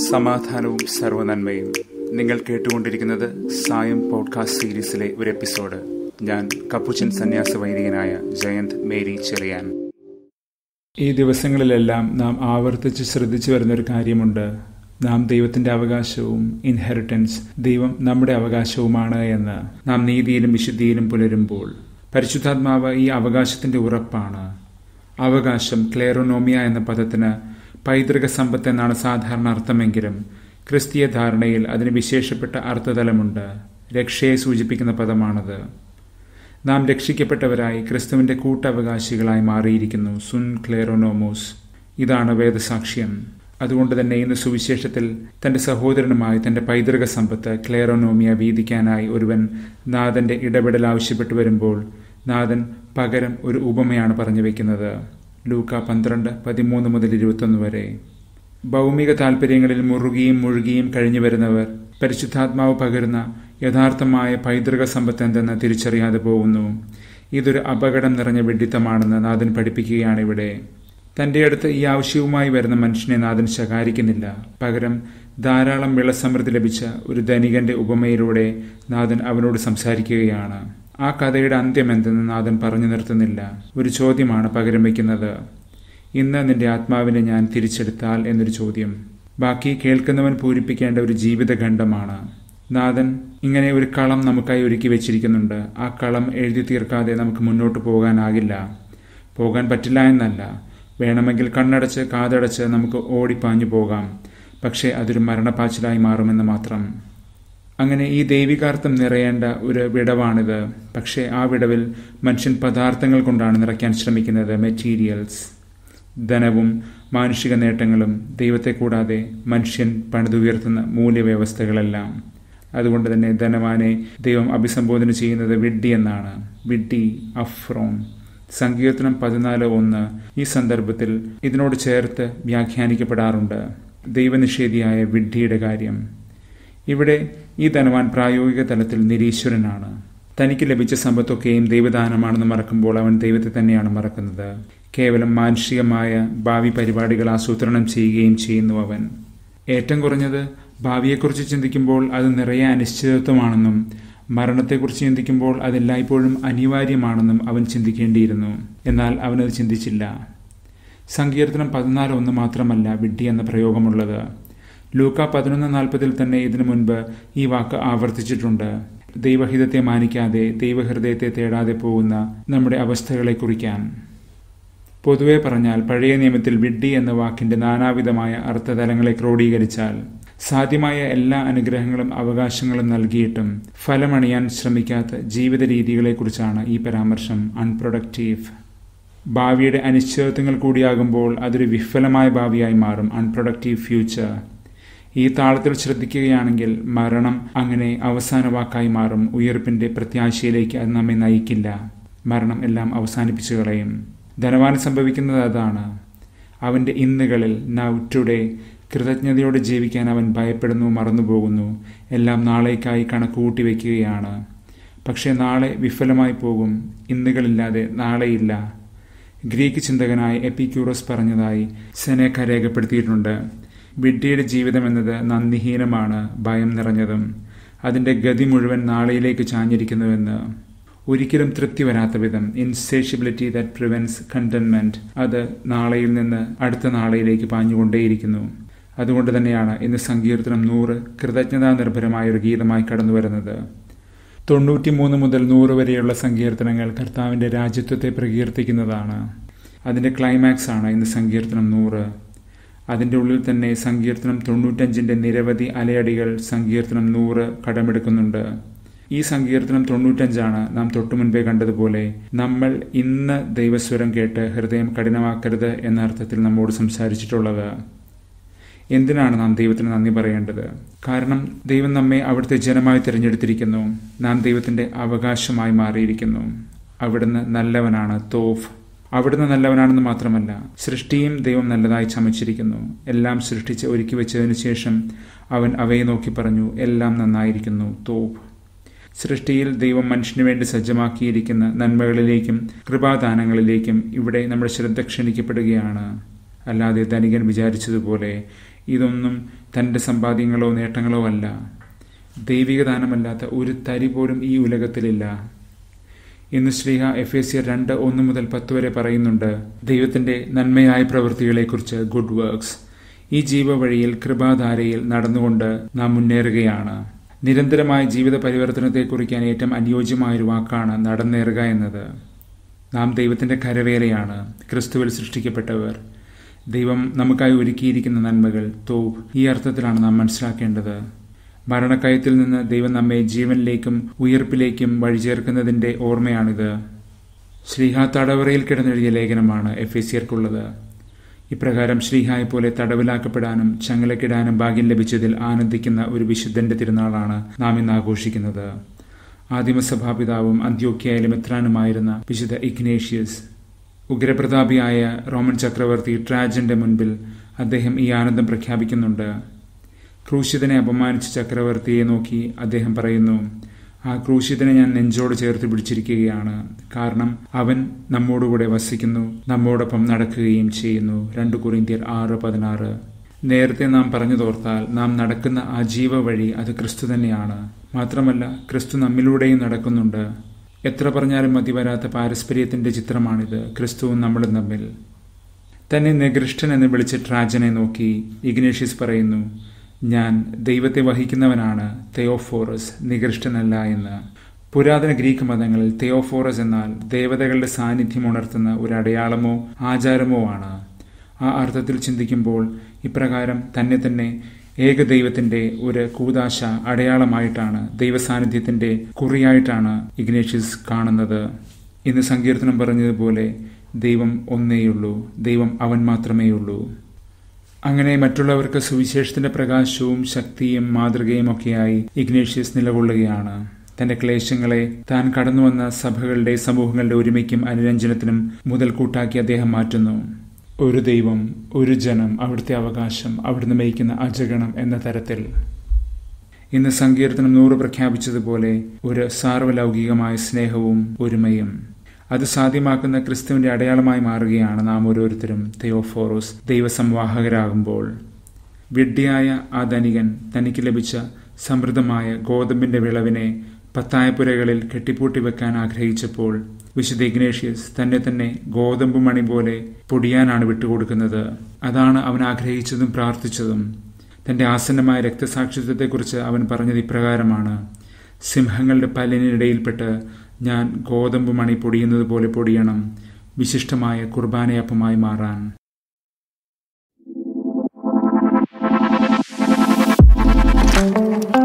സമാധാനവും സർവ്വനന്മയും. നിങ്ങൾ കേട്ടുകൊണ്ടിരിക്കുന്നത് സായം പോഡ്കാസ്റ്റ് സീരീസിലെ ഒരു എപ്പിസോഡ്. ഞാൻ കപ്പുച്ചൻ സന്യാസ വൈദികനായ ജയന്ത് മേരി ചെറിയാൻ. ഈ ദിവസങ്ങളിലെല്ലാം നാം ആവർത്തിച്ച് ശ്രദ്ധിച്ചു വരുന്നൊരു കാര്യമുണ്ട്. നാം ദൈവത്തിന്റെ അവകാശവും ഇൻഹെറിറ്റൻസ്, ദൈവം നമ്മുടെ അവകാശവുമാണ് എന്ന്. നാം നീതിയിലും വിശുദ്ധിയിലും പുലരുമ്പോൾ പരിശുദ്ധാത്മാവ് ഈ അവകാശത്തിന്റെ ഉറപ്പാണ്. അവകാശം, ക്ലേറോനോമിയ എന്ന പദത്തിന് പൈതൃക സമ്പത്ത് എന്നാണ് സാധാരണ അർത്ഥമെങ്കിലും ക്രിസ്തീയ ധാരണയിൽ അതിന് വിശേഷപ്പെട്ട അർത്ഥതലമുണ്ട്. രക്ഷയെ സൂചിപ്പിക്കുന്ന പദമാണത്. നാം രക്ഷിക്കപ്പെട്ടവരായി ക്രിസ്തുവിന്റെ കൂട്ടവകാശികളായി മാറിയിരിക്കുന്നു. സുൻ ക്ലേറോനോമോസ്. ഇതാണ് വേദസാക്ഷ്യം. അതുകൊണ്ട് തന്നെ ഇന്ന് സുവിശേഷത്തിൽ തന്റെ സഹോദരനുമായി തന്റെ പൈതൃക സമ്പത്ത് ക്ലേറോനോമിയ വീതിക്കാനായി ഒരുവൻ നാഥന്റെ ഇടപെടൽ ആവശ്യപ്പെട്ടു വരുമ്പോൾ നാഥൻ പകരം ഒരു ഉപമയാണ് പറഞ്ഞു വെക്കുന്നത്. ലൂക്ക 12:13-21 വരെ. ഭൗമിക താൽപര്യങ്ങളിൽ മുറുകിയും മുഴുകിയും കഴിഞ്ഞു വരുന്നവർ പരിശുദ്ധാത്മാവ് പകരുന്ന യഥാർത്ഥമായ പൈതൃക സമ്പത്ത് എന്തെന്ന് തിരിച്ചറിയാതെ പോകുന്നു. ഇതൊരു അപകടം നിറഞ്ഞ വിഡ്ഢിത്തമാണെന്ന് നാഥൻ പഠിപ്പിക്കുകയാണ് ഇവിടെ. തന്റെ അടുത്ത് ഈ ആവശ്യവുമായി വരുന്ന മനുഷ്യനെ നാഥൻ ശകാരിക്കുന്നില്ല. പകരം ധാരാളം വിളസമൃദ്ധി ലഭിച്ച ഒരു ധനികന്റെ ഉപമയിലൂടെ നാഥൻ അവനോട് സംസാരിക്കുകയാണ്. ആ കഥയുടെ അന്ത്യം എന്തെന്ന് നാഥൻ പറഞ്ഞു നിർത്തുന്നില്ല. ഒരു ചോദ്യമാണ് പകരം വയ്ക്കുന്നത്. ഇന്ന് നിന്റെ ആത്മാവിനെ ഞാൻ തിരിച്ചെടുത്താൽ എന്നൊരു ചോദ്യം. ബാക്കി കേൾക്കുന്നവൻ പൂരിപ്പിക്കേണ്ട ഒരു ജീവിതഖണ്ഡമാണ്. നാഥൻ ഇങ്ങനെ ഒരു കളം നമുക്കായി ഒരുക്കി വെച്ചിരിക്കുന്നുണ്ട്. ആ കളം എഴുതി തീർക്കാതെ നമുക്ക് മുന്നോട്ട് പോകാനാകില്ല. പോകാൻ പറ്റില്ല എന്നല്ല, വേണമെങ്കിൽ കണ്ണടച്ച് കാതടച്ച് നമുക്ക് ഓടിപ്പാഞ്ഞു പോകാം. പക്ഷേ അതൊരു മരണപ്പാച്ചിലായി മാറുമെന്ന് മാത്രം. അങ്ങനെ ഈ ദൈവികാർത്ഥം നിറയേണ്ട ഒരു വിടവാണിത്. പക്ഷേ ആ വിടവിൽ മനുഷ്യൻ പദാർത്ഥങ്ങൾ കൊണ്ടാണ് നിറയ്ക്കാൻ ശ്രമിക്കുന്നത്. മെറ്റീരിയൽസ്, ധനവും മാനുഷിക നേട്ടങ്ങളും, ദൈവത്തെ കൂടാതെ മനുഷ്യൻ പണിതുയർത്തുന്ന മൂല്യവ്യവസ്ഥകളെല്ലാം. അതുകൊണ്ട് തന്നെ ധനവാനെ ദൈവം അഭിസംബോധന ചെയ്യുന്നത് വിഡ്ഢി എന്നാണ്. വിഡ്ഢി, അഫ്രോൺ. സങ്കീർത്തനം 14:1 ഈ സന്ദർഭത്തിൽ ഇതിനോട് ചേർത്ത് വ്യാഖ്യാനിക്കപ്പെടാറുണ്ട്. ദൈവനിഷേധിയായ വിഡ്ഢിയുടെ കാര്യം. ഇവിടെ ഈ ധനവാൻ പ്രായോഗിക തലത്തിൽ നിരീശ്വരനാണ്. തനിക്ക് ലഭിച്ച സമ്പത്തൊക്കെയും ദൈവദാനമാണെന്ന് മറക്കുമ്പോൾ അവൻ ദൈവത്തെ തന്നെയാണ് മറക്കുന്നത്. കേവലം മാനുഷികമായ ഭാവി പരിപാടികൾ ആസൂത്രണം ചെയ്യുകയും ചെയ്യുന്നു അവൻ. ഏറ്റവും കുറഞ്ഞത് ഭാവിയെക്കുറിച്ച് ചിന്തിക്കുമ്പോൾ അത് നിറയെ അനിശ്ചിതത്വമാണെന്നും മരണത്തെക്കുറിച്ച് ചിന്തിക്കുമ്പോൾ അതെല്ലായ്പ്പോഴും അനിവാര്യമാണെന്നും അവൻ ചിന്തിക്കേണ്ടിയിരുന്നു. എന്നാൽ അവനത് ചിന്തിച്ചില്ല. സങ്കീർത്തനം 14:1 മാത്രമല്ല വിഡ്ഢി എന്ന പ്രയോഗമുള്ളത്. ലൂക്ക 11:40 തന്നെ ഇതിനു മുൻപ് ഈ വാക്ക് ആവർത്തിച്ചിട്ടുണ്ട്. ദൈവഹിതത്തെ മാനിക്കാതെ ദൈവഹൃദയത്തെ തേടാതെ പോകുന്ന നമ്മുടെ അവസ്ഥകളെ കുറിക്കാൻ. പൊതുവെ പറഞ്ഞാൽ പഴയ നിയമത്തിൽ വിഡ്ഢി എന്ന വാക്കിന്റെ നാനാവിധമായ അർത്ഥതലങ്ങളെ ക്രോഡീകരിച്ചാൽ സാധ്യമായ എല്ലാ അനുഗ്രഹങ്ങളും അവകാശങ്ങളും നൽകിയിട്ടും ഫലമണിയാൻ ശ്രമിക്കാത്ത ജീവിത രീതികളെക്കുറിച്ചാണ് ഈ പരാമർശം. അൺപ്രൊഡക്റ്റീവ്. ഭാവിയുടെ അനിശ്ചിതത്വങ്ങൾ കൂടിയാകുമ്പോൾ അതൊരു വിഫലമായ ഭാവിയായി മാറും. Unproductive future. ഈ താളത്തിൽ ശ്രദ്ധിക്കുകയാണെങ്കിൽ മരണം അങ്ങനെ അവസാന വാക്കായി മാറും. ഉയർപ്പിന്റെ പ്രത്യാശയിലേക്ക് അത് നമ്മെ നയിക്കില്ല. മരണം എല്ലാം അവസാനിപ്പിച്ചു കളയും. ധനവാന് സംഭവിക്കുന്നത് അതാണ്. അവന്റെ ഇന്നുകളിൽ, നൗ, ടുഡേ, കൃതജ്ഞതയോടെ ജീവിക്കാൻ അവൻ ഭയപ്പെടുന്നു, മറന്നുപോകുന്നു. എല്ലാം നാളേക്കായി കണക്കുകൂട്ടി വയ്ക്കുകയാണ്. പക്ഷേ നാളെ വിഫലമായി പോകും. ഇന്നുകളില്ലാതെ നാളെയില്ല. ഗ്രീക്ക് ചിന്തകനായ എപ്പിക്യൂറോസ് പറഞ്ഞതായി സെനേക്ക രേഖപ്പെടുത്തിയിട്ടുണ്ട്. വിഡ്ഢിയുടെ ജീവിതം എന്നത് നന്ദിഹീനമാണ്, ഭയം നിറഞ്ഞതും. അതിന്റെ ഗതി മുഴുവൻ നാളെയിലേക്ക് ചാഞ്ഞിരിക്കുന്നുവെന്ന്. ഒരിക്കലും തൃപ്തി വരാത്ത വിധം. Insatiability that prevents contentment. അത് നാളെയിൽ നിന്ന് അടുത്ത നാളെയിലേക്ക് പാഞ്ഞുകൊണ്ടേയിരിക്കുന്നു. അതുകൊണ്ട് തന്നെയാണ് ഇന്ന് സങ്കീർത്തനം 100 കൃതജ്ഞതാ നിർഭരമായൊരു ഗീതമായി കടന്നു വരുന്നത്. 93 മുതൽ 100 വരെയുള്ള സങ്കീർത്തനങ്ങൾ കർത്താവിന്റെ രാജ്യത്വത്തെ പ്രകീർത്തിക്കുന്നതാണ്. അതിന്റെ ക്ലൈമാക്സ് ആണ് ഇന്ന് സങ്കീർത്തനം 100. അതിൻ്റെ ഉള്ളിൽ തന്നെ സങ്കീർത്തനം 95 നിരവധി അലയടികൾ സങ്കീർത്തനം 100 കടമെടുക്കുന്നുണ്ട്. ഈ സങ്കീർത്തനം 95 നാം തൊട്ടുമുൻപേ കണ്ടതുപോലെ നമ്മൾ ഇന്ന് ദൈവസ്വരം കേട്ട് ഹൃദയം കഠിനമാക്കരുത് എന്ന അർത്ഥത്തിൽ നമ്മോട് സംസാരിച്ചിട്ടുള്ളത്. എന്തിനാണ് നാം ദൈവത്തിന് നന്ദി പറയേണ്ടത്? കാരണം ദൈവം നമ്മെ അവിടുത്തെ ജനമായി തിരഞ്ഞെടുത്തിരിക്കുന്നു. നാം ദൈവത്തിന്റെ അവകാശമായി മാറിയിരിക്കുന്നു. അവിടുന്ന് നല്ലവനാണ്. തോഫ്. അവിടുന്ന് നല്ലവനാണെന്ന് മാത്രമല്ല, സൃഷ്ടിയും ദൈവം നല്ലതായി ചമച്ചിരിക്കുന്നു. എല്ലാം സൃഷ്ടിച്ച് ഒരുക്കി വെച്ചതിനു ശേഷം അവൻ അവയെ നോക്കി പറഞ്ഞു, എല്ലാം നന്നായിരിക്കുന്നു. തോഫ്. സൃഷ്ടിയിൽ ദൈവം മനുഷ്യനു വേണ്ടി സജ്ജമാക്കിയിരിക്കുന്ന നന്മകളിലേക്കും കൃപാദാനങ്ങളിലേക്കും ഇവിടെ നമ്മുടെ ശ്രദ്ധ ക്ഷണിക്കപ്പെടുകയാണ്. അല്ലാതെ ധനികൻ വിചാരിച്ചതുപോലെ ഇതൊന്നും തൻ്റെ സമ്പാദ്യങ്ങളോ നേട്ടങ്ങളോ അല്ല. ദൈവിക ദാനമല്ലാത്ത ഒരു തരി പോലും ഈ ഉലകത്തിലില്ല. ഇന്ന് ശ്ലീഹ എഫേസ്യർ 2:1-10 വരെ പറയുന്നുണ്ട് ദൈവത്തിന്റെ നന്മയായ പ്രവൃത്തികളെക്കുറിച്ച്, ഗുഡ് വർക്ക്സ്. ഈ ജീവവഴിയിൽ കൃപാധാരയിൽ നടന്നുകൊണ്ട് നാം മുന്നേറുകയാണ്. നിരന്തരമായ ജീവിത പരിവർത്തനത്തെ കുറിക്കാൻ ഏറ്റവും അനുയോജ്യമായൊരു വാക്കാണ് നടന്നേറുക എന്നത്. നാം ദൈവത്തിന്റെ കരവേലയാണ്, ക്രിസ്തുവിൽ സൃഷ്ടിക്കപ്പെട്ടവർ. ദൈവം നമുക്കായി ഒരുക്കിയിരിക്കുന്ന നന്മകൾ തോവ്, ഈ അർത്ഥത്തിലാണ് നാം മനസ്സിലാക്കേണ്ടത്. മരണക്കയത്തിൽ നിന്ന് ദൈവം നമ്മെ ജീവനിലേക്കും ഉയർപ്പിലേക്കും വഴിചേർക്കുന്നതിന്റെ ഓർമ്മയാണിത്. ശ്ലീഹ തടവറയിൽ കിടന്നെഴുതിയ ലേഖനമാണ് എഫേസ്യർക്കുള്ളത്. ഇപ്രകാരം ശ്ലീഹായെ പോലെ തടവിലാക്കപ്പെടാനും ചങ്ങലക്കിടാനും ഭാഗ്യം ലഭിച്ചതിൽ ആനന്ദിക്കുന്ന ഒരു വിശുദ്ധന്റെ തിരുനാളാണ് നാം ഇന്ന് ആഘോഷിക്കുന്നത്. ആദിമസഭാപിതാവും അന്ത്യോക്യയിലെ മെത്രാനുമായിരുന്ന വിശുദ്ധ ഇഗ്നേഷ്യസ്. ഉഗ്രപ്രതാപിയായ റോമൻ ചക്രവർത്തി ട്രാജന്റെ മുൻപിൽ അദ്ദേഹം ഈ ആനന്ദം പ്രഖ്യാപിക്കുന്നുണ്ട്. ക്രൂശിതനെ അപമാനിച്ച ചക്രവർത്തിയെ നോക്കി അദ്ദേഹം പറയുന്നു, ആ ക്രൂശിതനെ ഞാൻ നെഞ്ചോട് ചേർത്ത് പിടിച്ചിരിക്കുകയാണ്. കാരണം അവൻ നമ്മോടുകൂടെ വസിക്കുന്നു, നമ്മോടൊപ്പം നടക്കുകയും ചെയ്യുന്നു. 2 കൊരിന്ത്യർ 6:16. നേരത്തെ നാം പറഞ്ഞു തോർത്താൽ നാം നടക്കുന്ന ആ ജീവ വഴി അത് ക്രിസ്തു തന്നെയാണ്. മാത്രമല്ല ക്രിസ്തു നമ്മിലൂടെയും നടക്കുന്നുണ്ട്. എത്ര പറഞ്ഞാലും മതി വരാത്ത പാരസ്പര്യത്തിന്റെ ചിത്രമാണിത്, ക്രിസ്തുവും നമ്മളും തമ്മിൽ. തന്നെ നികൃഷ്ടൻ എന്ന് വിളിച്ച് ട്രാജനെ നോക്കി ഇഗ്നേഷ്യസ് പറയുന്നു, ഞാൻ ദൈവത്തെ വഹിക്കുന്നവനാണ്, തെയോഫോറസ്, നികൃഷ്ടനല്ല എന്ന്. പുരാതന ഗ്രീക്ക് മതങ്ങളിൽ തെയോഫോറസ് എന്നാൽ ദേവതകളുടെ സാന്നിധ്യം ഉണർത്തുന്ന ഒരു അടയാളമോ ആചാരമോ ആണ്. ആ അർത്ഥത്തിൽ ചിന്തിക്കുമ്പോൾ ഇപ്രകാരം തന്നെ ഏകദൈവത്തിന്റെ ഒരു കൂദാശ അടയാളമായിട്ടാണ്, ദൈവസാന്നിധ്യത്തിന്റെ കുറിയായിട്ടാണ് ഇഗ്നേഷ്യസ് കാണുന്നത്. ഇന്ന് സങ്കീർത്തനം പറഞ്ഞതുപോലെ ദൈവം ഒന്നേയുള്ളൂ, ദൈവം അവൻ മാത്രമേയുള്ളൂ. അങ്ങനെ മറ്റുള്ളവർക്ക് സുവിശേഷത്തിന്റെ പ്രകാശവും ശക്തിയും മാതൃകയും ഒക്കെയായി ഇഗ്നേഷ്യസ് നിലകൊള്ളുകയാണ്. തന്റെ ക്ലേശങ്ങളെ താൻ കടന്നുവന്ന സഭകളുടെ സമൂഹങ്ങളുടെ ഒരുമയ്ക്കും അനുരഞ്ജനത്തിനും മുതൽക്കൂട്ടാക്കി അദ്ദേഹം മാറ്റുന്നു. ഒരു ദൈവം, ഒരു ജനം, അവിടുത്തെ അവകാശം, അവിടുന്ന് നയിക്കുന്ന അജഗണം എന്ന തരത്തിൽ. ഇന്ന് സങ്കീർത്തനം 100 പ്രഖ്യാപിച്ചതുപോലെ ഒരു സാർവലൗകികമായ സ്നേഹവും ഒരുമയും അത് സാധ്യമാക്കുന്ന ക്രിസ്തുവിന്റെ അടയാളമായി മാറുകയാണ് നാം ഓരോരുത്തരും തെയോഫോറോസ്, ദൈവസംവാഹകരാകുമ്പോൾ. വിഡ്ഢിയായ ആ ധനികൻ തനിക്ക് ലഭിച്ച സമൃദ്ധമായ ഗോതമ്പിന്റെ വിളവിനെ പത്തായപ്പുരകളിൽ കെട്ടിപ്പൂട്ടി വെക്കാൻ ആഗ്രഹിച്ചപ്പോൾ വിശുദ്ധ ഇഗ്നേഷ്യസ് തന്നെ ഗോതമ്പ് മണി പോലെ പൊടിയാനാണ് വിട്ടുകൊടുക്കുന്നത്. അതാണ് അവൻ ആഗ്രഹിച്ചതും പ്രാർത്ഥിച്ചതും. തന്റെ ആസന്നമായ രക്തസാക്ഷിത്വത്തെക്കുറിച്ച് അവൻ പറഞ്ഞത് ഇപ്രകാരമാണ്, സിംഹങ്ങളുടെ പല്ലിനിടയിൽപ്പെട്ട് ഞാൻ ഗോതമ്പ് മണി പൊടിയുന്നത് പോലെ പൊടിയണം, വിശിഷ്ടമായ കുർബാനയപ്പമായി മാറാൻ.